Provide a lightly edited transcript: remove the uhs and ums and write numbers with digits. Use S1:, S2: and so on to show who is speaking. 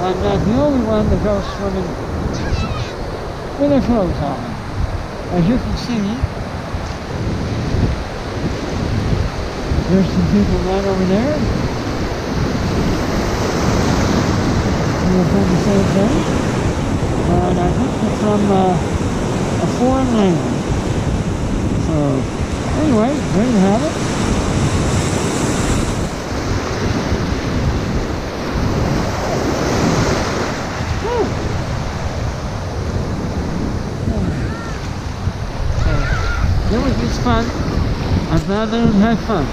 S1: I'm not the only one that goes swimming with their clothes on. As you can see, there's some people right over there who are doing the same thing. And I think they're from a foreign land. So, anyway, there you have it. So, it was just fun. I'm glad they had fun.